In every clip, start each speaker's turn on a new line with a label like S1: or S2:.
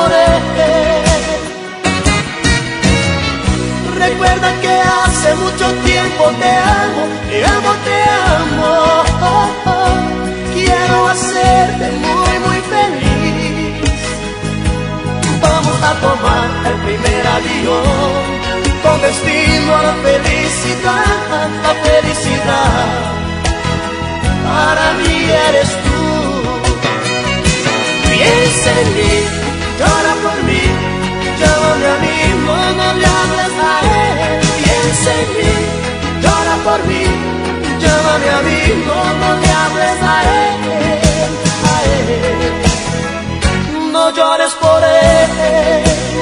S1: por él. Recuerda que hace mucho tiempo te amo, te amo, te amo. Quiero hacerte muy, muy feliz. Vamos a tomar el primer avión con destino a la felicidad, la felicidad. Para mí eres tú. Piensa en mí, llora por mí, llámame a mí, no le hables a él. Piensa en mí, llora por mí, llámame a mí, no le hables a él, a él. No llores por él.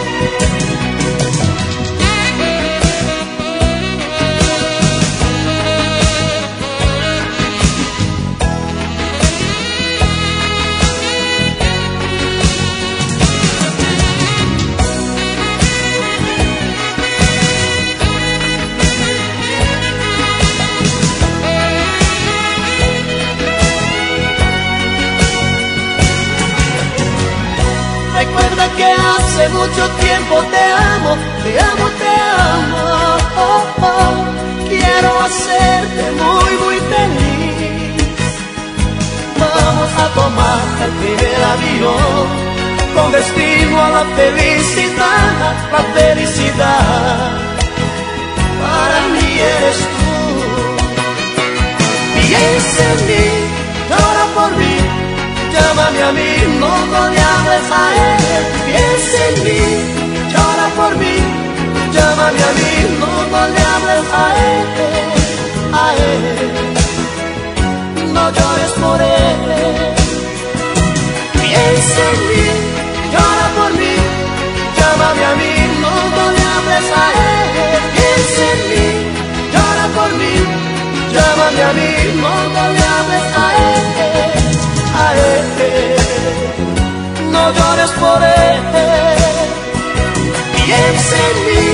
S1: Recuerda que hace mucho tiempo te amo, te amo, te amo. Quiero hacerte muy, muy feliz. Vamos a tomar el primer avión con destino a la felicidad, la felicidad. Para mí eres tú. Piensa en mí, llora por mí, llámame a mí, no le hables a él. Piensa en mí, llora por mí, llámame a mí, no le hables a él, a él. No llores por él. Piensa en mí, llora por mí, llámame a mí, no le hables a él. Piensa en mí, llora por mí, llámame a mí, no le hables a él, a él. No llores por él. Piensa en mí,